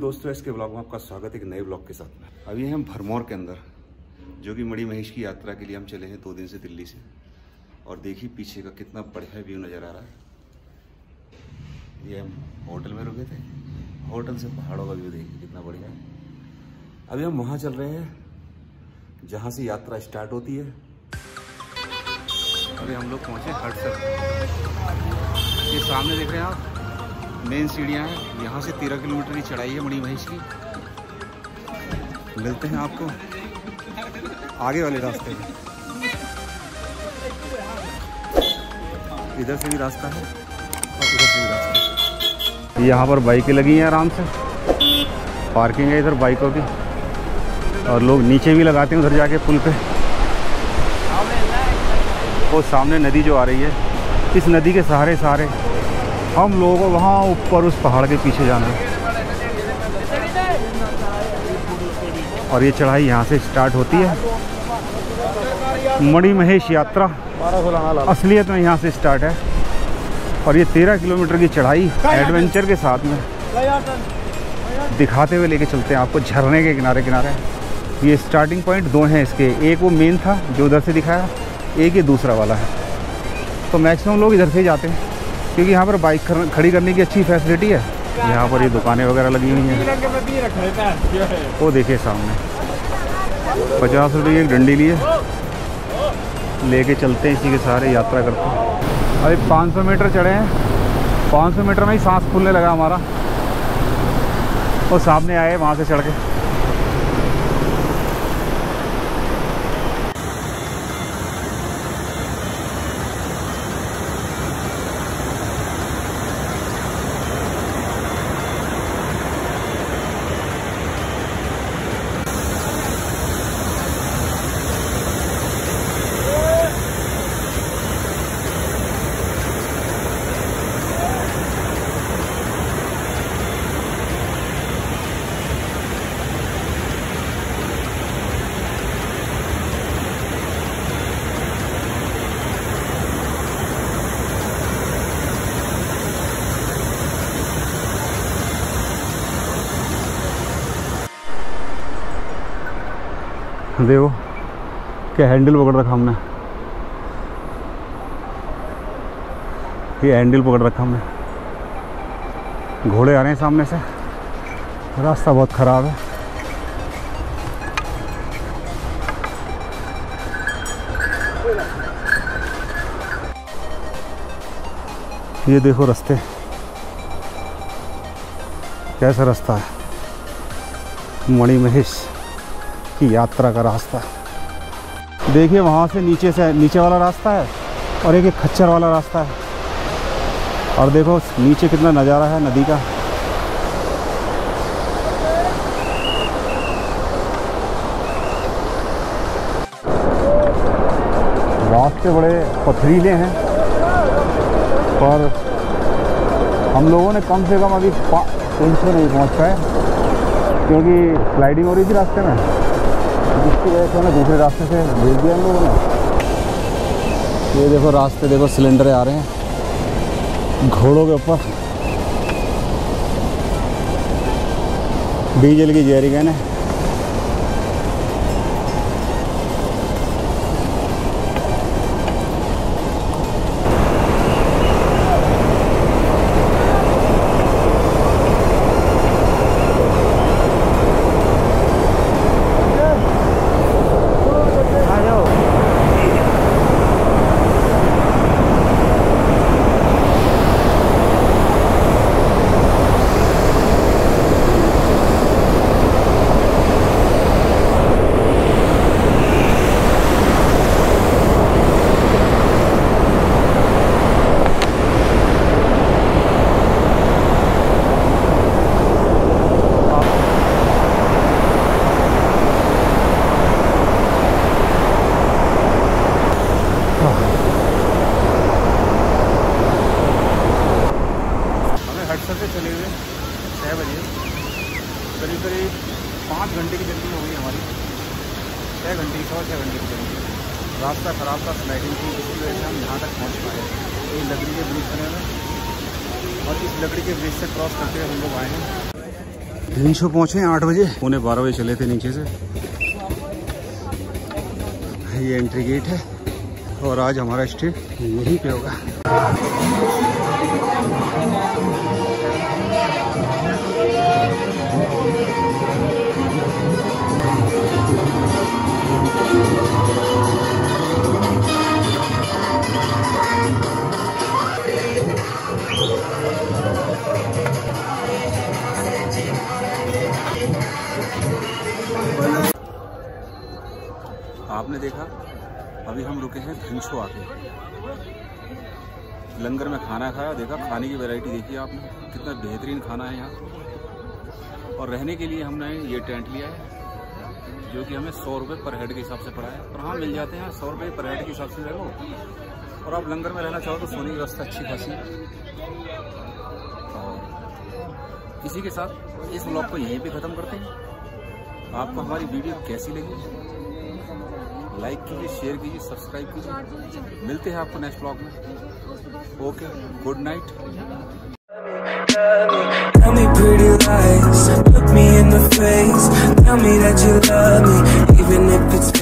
दोस्तों, इसके ब्लॉग में आपका स्वागत है एक नए ब्लॉग के साथ में। अभी हम भरमौर के अंदर, जो कि मणि महेश की यात्रा के लिए हम चले हैं 2 दिन से दिल्ली से। और देखिए पीछे का कितना बढ़िया व्यू नज़र आ रहा है। ये हम होटल में रुके थे, होटल से पहाड़ों का व्यू देखिए कितना बढ़िया है। अभी हम वहाँ चल रहे हैं जहाँ से यात्रा स्टार्ट होती है। अभी हम लोग पहुँचे हडसन। ये सामने देख रहे हैं आप, मेन सीढ़ियाँ हैं। यहाँ से 13 किलोमीटर की चढ़ाई है मणि महेश की। मिलते हैं आपको आगे वाले रास्ते में। इधर से भी रास्ता है और उधर से भी रास्ता है। यहाँ पर बाइकें लगी हैं आराम से, पार्किंग है इधर बाइकों की। और लोग नीचे भी लगाते हैं उधर जाके पुल पे। वो सामने नदी जो आ रही है, इस नदी के सहारे सहारे हम लोगों को वहाँ ऊपर उस पहाड़ के पीछे जाना है। और ये चढ़ाई यहाँ से स्टार्ट होती है। मणि महेश यात्रा असलियत में यहाँ से स्टार्ट है। और ये 13 किलोमीटर की चढ़ाई एडवेंचर के साथ में दिखाते हुए लेके चलते हैं आपको झरने के किनारे किनारे। ये स्टार्टिंग पॉइंट 2 हैं इसके, एक वो मेन था जो उधर से दिखाया, एक ये दूसरा वाला है। तो मैक्सिमम लोग इधर से ही जाते हैं क्योंकि यहाँ पर बाइक खड़ी करने की अच्छी फैसिलिटी है। यहाँ पर ये दुकानें वगैरह लगी हुई हैं। वो देखिए सामने 50 रुपये की एक डंडी लिए लेके चलते हैं, इसी के सहारे यात्रा करते हैं। अभी 500 मीटर चढ़े हैं। 500 मीटर में ही सांस फूलने लगा हमारा। वो सामने आए वहाँ से चढ़ के। देखो क्या हैंडल पकड़ रखा हमने, ये हैंडल पकड़ रखा हमने। घोड़े आ रहे हैं सामने से, रास्ता बहुत ख़राब है। ये देखो रास्ते, कैसा रास्ता है मणि महेश की यात्रा का रास्ता। देखिए वहाँ से नीचे वाला रास्ता है और एक खच्चर वाला रास्ता है। और देखो नीचे कितना नज़ारा है नदी का। रास्ते बड़े पथरीले हैं, पर हम लोगों ने कम से कम अभी 300 नहीं पहुँच पाए क्योंकि स्लाइडिंग हो रही थी रास्ते में, जिसकी वजह से हमें दूसरे रास्ते से भेज दिया हम लोगों ने। ये देखो रास्ते, देखो सिलेंडर आ रहे हैं घोड़ों के ऊपर, डीजल की जेरिकन है। चले हुए 6 बजे, करीब 5 घंटे की जर्नी हो गई हमारी। 6 घंटे की, 6 घंटे की जर्नी। रास्ता ख़राब था, स्लाइडिंग थी, इसकी वजह से हम यहाँ तक पहुँच पाए। ये लकड़ी के ब्रिज बने हुए, और इस लकड़ी के ब्रिज से क्रॉस करते हुए हम लोग आए हैं। ध्रिंशो पहुँचे 8 बजे, 11:15 बजे चले थे नीचे से। ये एंट्री गेट है और आज हमारा स्टे यहीं पे होगा। आपने देखा अभी हम रुके हैं ध्रिंशो आके, लंगर में खाना खाया, देखा खाने की वैरायटी देखिए आपने, कितना बेहतरीन खाना है यहाँ। और रहने के लिए हमने ये टेंट लिया है जो कि हमें 100 रुपये पर हेड के हिसाब से पड़ा है। और हाँ, मिल जाते हैं 100 रुपये पर हेड के हिसाब से रहो। और आप लंगर में रहना चाहो तो सोने की व्यवस्था अच्छी खासी। और इसी के साथ इस व्लॉग को यहीं पे ख़त्म करते हैं। आपको हमारी वीडियो कैसी लगी लाइक कीजिए, शेयर कीजिए, सब्सक्राइब कीजिए। मिलते हैं आपको नेक्स्ट व्लॉग में। Okay, good night. Tell me pretty lies, look me in the face, tell me that you love me, even if it's